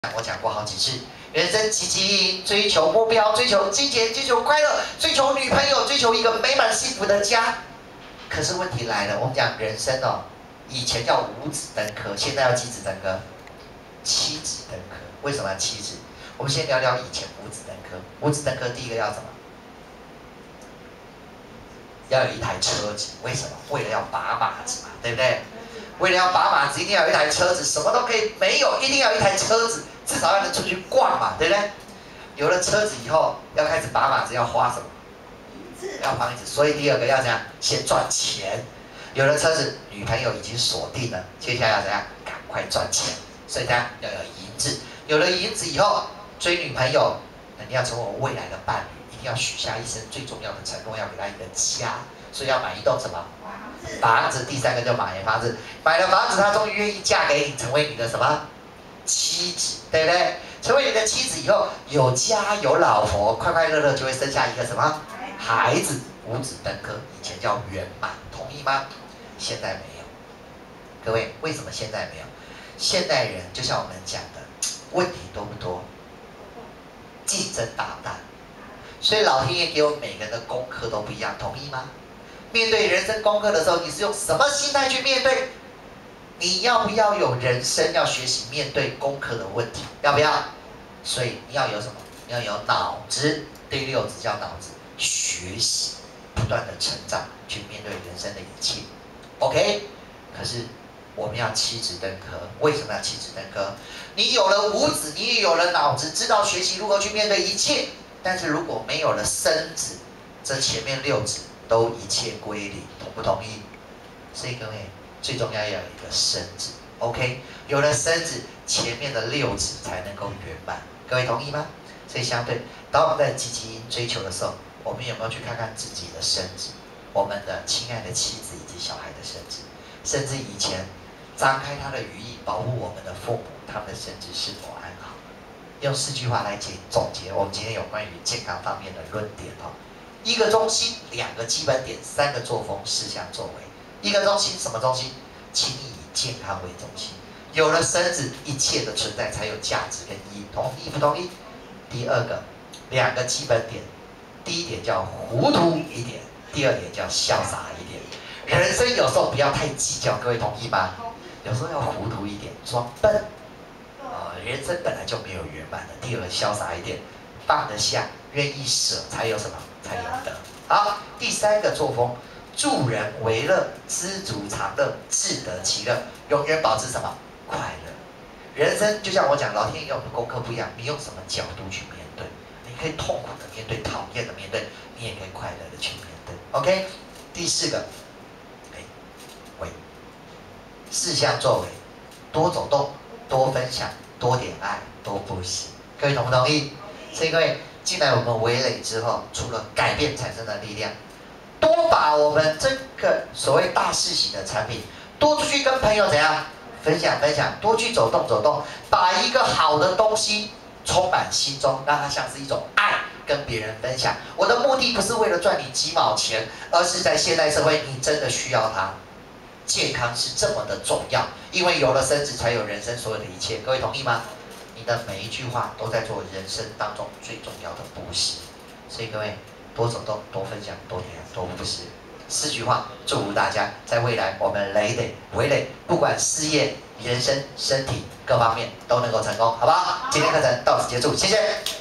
我讲过好几次，人生积极追求目标，追求金钱，追求快乐，追求女朋友，追求一个美满幸福的家。可是问题来了，我们讲人生哦，以前叫五子登科，现在要几子登科？七子登科。为什么要七子？我们先聊聊以前五子登科。五子登科第一个要什么？要有一台车子。为什么？为了要把马子嘛，对不对？为了要把马子，一定要有一台车子，什么都可以没有，一定要有一台车子，至少要能出去逛嘛，对不对？有了车子以后，要开始把马子，要花什么？要花银子。所以第二个要怎样？先赚钱。有了车子，女朋友已经锁定了，接下来要怎样？赶快赚钱。所以大家要有银子。有了银子以后，追女朋友，你要成为我未来的伴侣，一定要许下一生最重要的承诺，要给她一个家。所以要买一栋什么？房子。第三个就买房子。买了房子，她终于愿意嫁给你，成为你的什么？妻子，对不对？成为你的妻子以后，有家有老婆，快快乐乐就会生下一个什么？孩子。五子登科，以前叫圆满，同意吗？现在没有。各位，为什么现在没有？现代人就像我们讲的，问题多不多？竞争大不大？所以老天爷给我们每个人的功课都不一样，同意吗？面对人生功课的时候，你是用什么心态去面对？你要不要有人生要学习面对功课的问题？要不要？所以你要有什么？你要有脑子。第六子叫脑子，学习。不断的成长，去面对人生的一切 ，OK？ 可是我们要七子登科，为什么要七子登科？你有了五子，你也有了脑子，知道学习如何去面对一切。但是如果没有了生子，这前面六子都一切归零，同不同意？所以各位最重要要有一个生子 ，OK？ 有了生子，前面的六子才能够圆满。各位同意吗？所以相对，当我们在积极追求的时候，我们有没有去看看自己的生子，我们的亲爱的妻子以及小孩的生子，甚至以前张开他的羽翼保护我们的父母，他们的生子是否安好？用4句话来总结我们今天有关于健康方面的论点哦。一个中心，2个基本点，3个作风，4项作为。一个中心什么中心？请你以健康为中心。有了生子，一切的存在才有价值跟意义，同意不同意？第二个，2个基本点。第一点叫糊涂一点，第二点叫潇洒一点。人生有时候不要太计较，各位同意吗？有时候要糊涂一点，装笨。人生本来就没有圆满的。第二个潇洒一点，放得下，愿意舍，才有什么？才有得。好，第3个作风，助人为乐，知足常乐，自得其乐，永远保持什么？快乐。人生就像我讲，老天爷给我们的功课不一样，你用什么角度去面对？你可以痛苦的面对，讨厌的面对，你也可以快乐的去面对。OK， 第4个，4项作为，多走动，多分享，多点爱，多布施。各位同不同意？所以各位进来我们微磊之后，除了改变产生的力量，多把我们这个所谓大世喜的产品，多出去跟朋友怎样分享，多去走动，把一个好的东西充满心中，让它像是一种爱跟别人分享。我的目的不是为了赚你几毛钱，而是在现代社会你真的需要它。健康是这么的重要，因为有了生子才有人生所有的一切。各位同意吗？你的每一句话都在做人生当中最重要的布施。所以各位多走动，多分享，多点爱，多布施。4句话，祝福大家在未来我们微磊，不管事业、人生、身体各方面都能够成功，好不好？今天课程到此结束，谢谢。